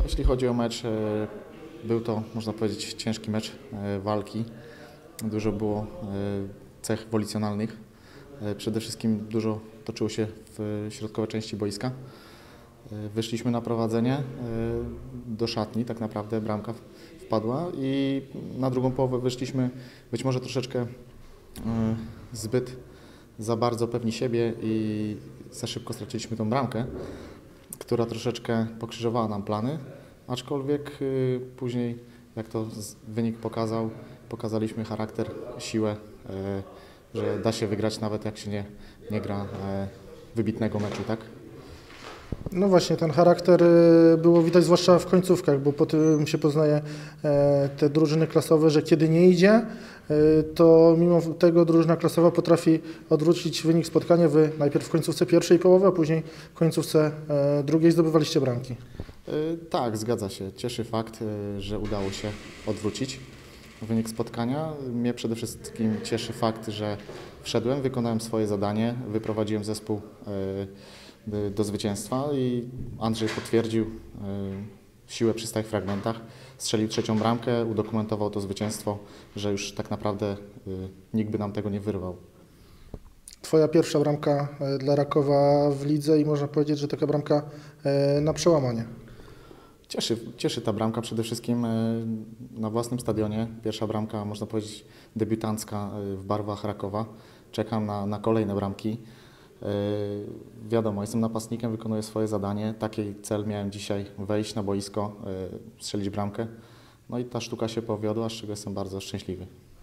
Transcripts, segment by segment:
Jeśli chodzi o mecz, był to, można powiedzieć, ciężki mecz walki. Dużo było cech wolicjonalnych. Przede wszystkim dużo toczyło się w środkowej części boiska. Wyszliśmy na prowadzenie do szatni, tak naprawdę bramka wpadła i na drugą połowę wyszliśmy być może troszeczkę zbyt za bardzo pewni siebie i za szybko straciliśmy tą bramkę, która troszeczkę pokrzyżowała nam plany, aczkolwiek później, jak to wynik pokazał, pokazaliśmy charakter, siłę, że da się wygrać nawet jak się nie gra wybitnego meczu, tak? No właśnie, ten charakter było widać zwłaszcza w końcówkach, bo po tym się poznaje te drużyny klasowe, że kiedy nie idzie, to mimo tego drużyna klasowa potrafi odwrócić wynik spotkania. Wy najpierw w końcówce pierwszej połowy, a później w końcówce drugiej zdobywaliście bramki. Tak, zgadza się. Cieszy fakt, że udało się odwrócić wynik spotkania. Mnie przede wszystkim cieszy fakt, że wszedłem, wykonałem swoje zadanie, wyprowadziłem zespół do zwycięstwa i Andrzej potwierdził siłę przy stałych fragmentach. Strzelił trzecią bramkę, udokumentował to zwycięstwo, że już tak naprawdę nikt by nam tego nie wyrwał. Twoja pierwsza bramka dla Rakowa w lidze i można powiedzieć, że taka bramka na przełamanie. Cieszy ta bramka przede wszystkim na własnym stadionie. Pierwsza bramka, można powiedzieć, debiutancka w barwach Rakowa. Czekam na kolejne bramki. Wiadomo, jestem napastnikiem, wykonuję swoje zadanie. Taki cel miałem dzisiaj, wejść na boisko, strzelić bramkę. No i ta sztuka się powiodła, z czego jestem bardzo szczęśliwy.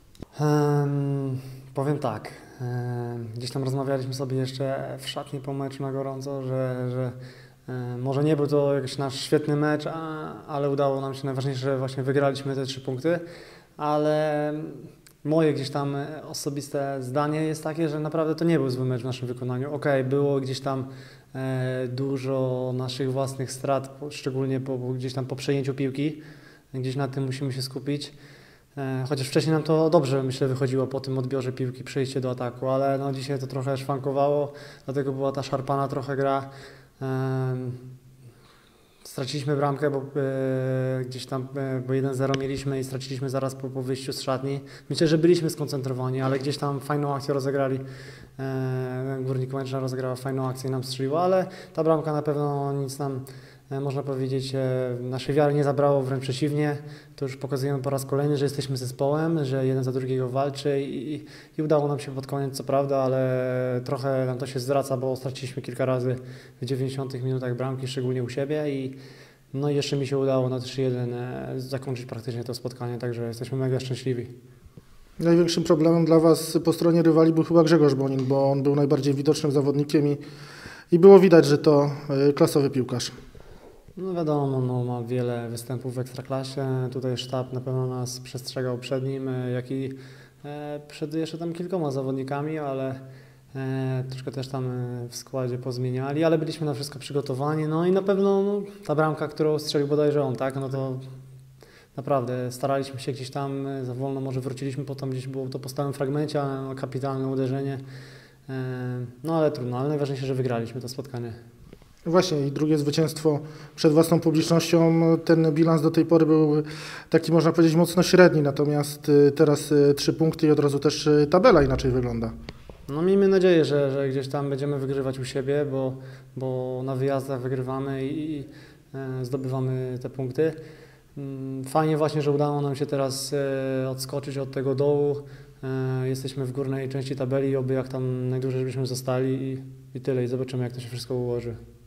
Powiem tak, gdzieś tam rozmawialiśmy sobie jeszcze w szatni po meczu na gorąco, że może nie był to jakiś nasz świetny mecz, ale udało nam się, najważniejsze, że właśnie wygraliśmy te 3 punkty, ale moje gdzieś tam osobiste zdanie jest takie, że naprawdę to nie był zły mecz w naszym wykonaniu. Okej, było gdzieś tam dużo naszych własnych strat, szczególnie gdzieś tam po przejęciu piłki, gdzieś na tym musimy się skupić. Chociaż wcześniej nam to dobrze, myślę, wychodziło po tym odbiorze piłki, przejście do ataku, ale no dzisiaj to trochę szwankowało, dlatego była ta szarpana trochę gra. Straciliśmy bramkę, bo gdzieś tam bo 1-0 mieliśmy i straciliśmy zaraz po wyjściu z szatni. Myślę, że byliśmy skoncentrowani, ale gdzieś tam fajną akcję rozegrali. Górnik Łęczna rozegrała fajną akcję i nam strzeliła, ale ta bramka na pewno nic nam, można powiedzieć, naszej wiary nie zabrało, wręcz przeciwnie. To już pokazujemy po raz kolejny, że jesteśmy zespołem, że jeden za drugiego walczy i udało nam się pod koniec, co prawda, ale trochę nam to się zwraca, bo straciliśmy kilka razy w 90 minutach bramki, szczególnie u siebie no i jeszcze mi się udało na 3-1 zakończyć praktycznie to spotkanie, także jesteśmy mega szczęśliwi. Największym problemem dla Was po stronie rywali był chyba Grzegorz Bonin, bo on był najbardziej widocznym zawodnikiem i było widać, że to klasowy piłkarz. No wiadomo, no, ma wiele występów w Ekstraklasie, tutaj sztab na pewno nas przestrzegał przed nim, jak i przed jeszcze tam kilkoma zawodnikami, ale troszkę też tam w składzie pozmieniali, ale byliśmy na wszystko przygotowani, no i na pewno no, ta bramka, którą strzelił bodajże on, tak, no to naprawdę staraliśmy się gdzieś tam, za wolno może wróciliśmy, potem gdzieś było to po stałym fragmencie, ale no, kapitalne uderzenie, no ale trudno, ale najważniejsze, że wygraliśmy to spotkanie. Właśnie i drugie zwycięstwo przed własną publicznością, ten bilans do tej pory był taki, można powiedzieć, mocno średni, natomiast teraz 3 punkty i od razu też tabela inaczej wygląda. No miejmy nadzieję, że gdzieś tam będziemy wygrywać u siebie, bo na wyjazdach wygrywamy i zdobywamy te punkty. Fajnie właśnie, że udało nam się teraz odskoczyć od tego dołu. Jesteśmy w górnej części tabeli, oby jak tam najdłużej żebyśmy zostali i tyle i zobaczymy, jak to się wszystko ułoży.